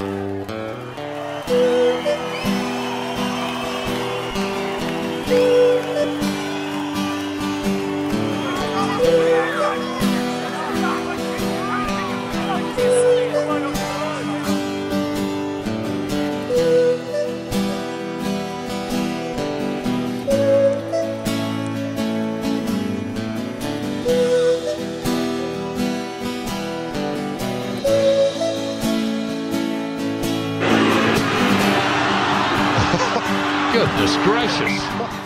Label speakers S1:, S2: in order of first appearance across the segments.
S1: Goodness gracious.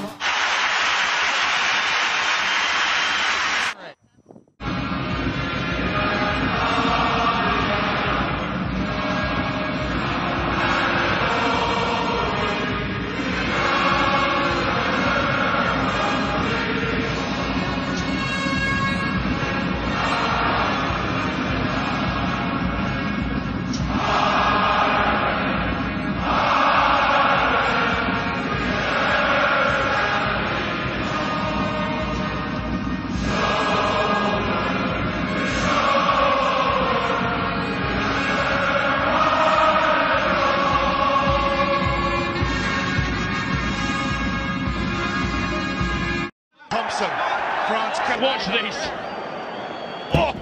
S2: France can watch this. Oh,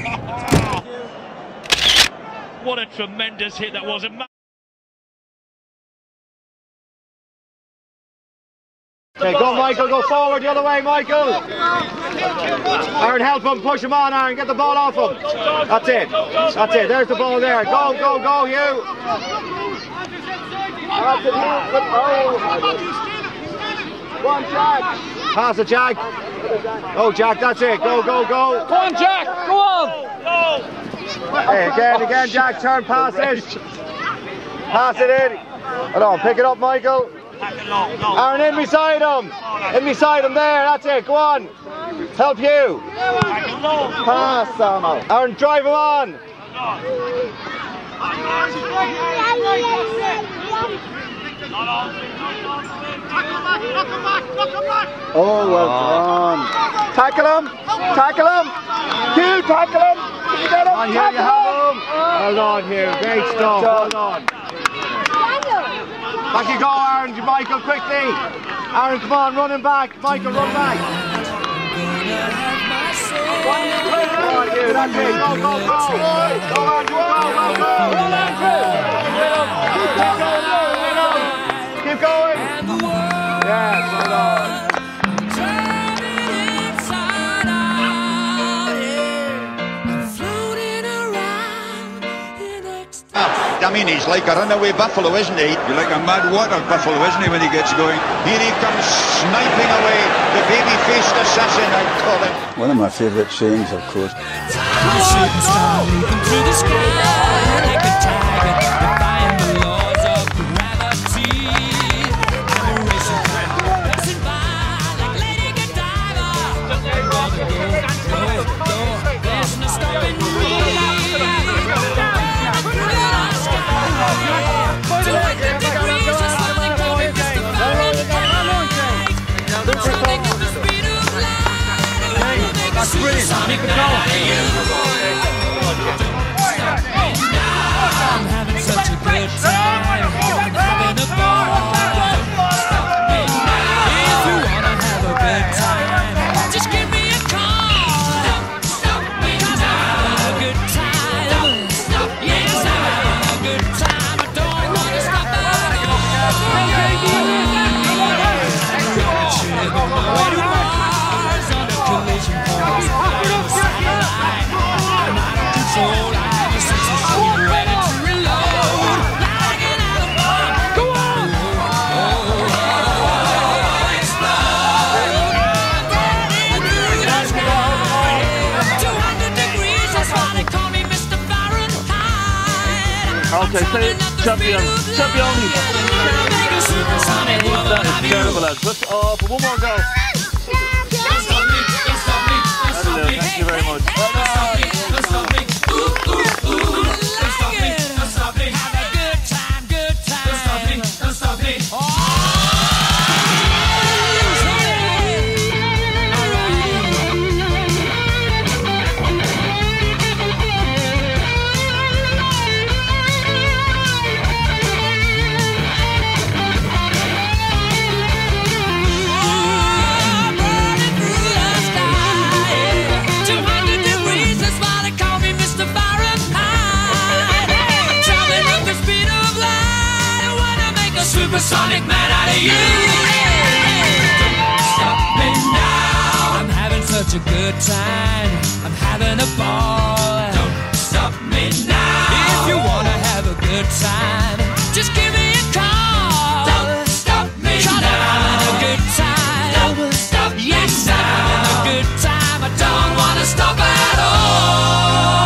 S2: what a tremendous hit that was.
S3: Okay, go Michael, go forward the other way, Michael. Aaron, help him, push him on, Aaron, get the ball off him. That's it, that's it, there's the ball there. Go, go, go, Hugh. That's it, Hugh. Go on, Jack. Pass it, Jack. Oh, Jack, that's it. Go, go, go.
S1: Go on, Jack. Go on.
S3: Hey, again, Jack. Turn, pass it. Pass it in. Hold on, pick it up, Michael. Aaron, in beside him. In beside him there. That's it. Go on. Help you. Pass, Samo. Aaron, drive him on. Oh, well done. Tackle him! Tackle him! Hugh, tackle him! Get him! Hugh, you have him! Well done, Hugh. Great stuff. Well done. Back you go, Aaron. Michael, quickly. Aaron, come on, running back. Michael, run back. Come on, Hugh. That's it. Go, go, go. Go, Andrew. Go, go, go. Keep going. Yes, well done.
S4: I mean, he's like a runaway buffalo, isn't he? You're like a mad water buffalo, isn't he, when he gets going? Here he comes, sniping away, the baby-faced assassin, I'd call him.
S5: One of my favourite sayings, of course.
S1: That's brilliant. Keep it going. I'm having such a good time. Having a ball. If you wanna have a good time, just give me a call. Because I'm having a good time. Yes, I'm having a good time. I don't wanna stop at all.
S5: Okay, say champion. Champion. That is terrible, lads. Let's for one more go. Thank you very much.
S1: supersonic man out of you. Don't stop me now. I'm having such a good time. I'm having a ball. Don't stop me now. If you wanna have a good time, just give me a call. Don't stop me now. I'm having a good time. Don't stop me now. Yes, I'm having a good time. I don't wanna stop at all.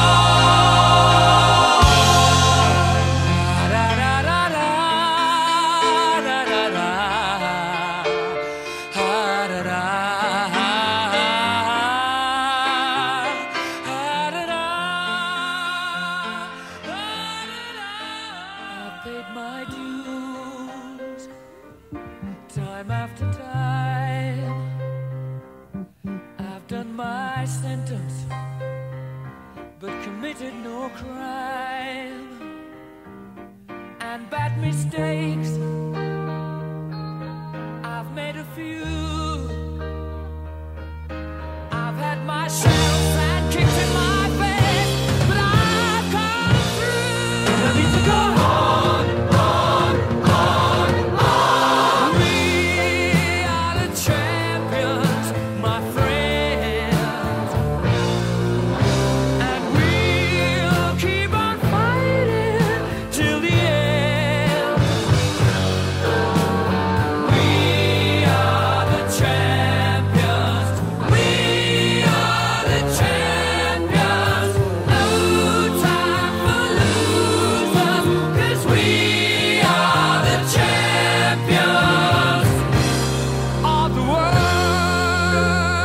S1: Time after time, I've done my sentence, but committed no crime. And bad mistakes, I've made a few. I've had my shells and kicks in my face, but I've come through. I need to go on, on, on, on. We are the champions, my friends, and we'll keep on fighting till the end. We are the champions. We are the champions. No time for losers, 'cause we are the champions of the world.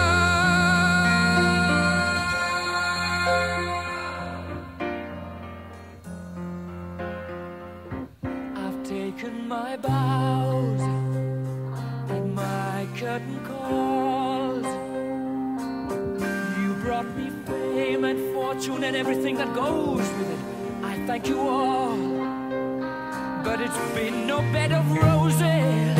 S1: I've taken my bows and my curtain calls. You brought me fame and fortune and everything that goes with it. I thank you all, but it's been no bed of roses.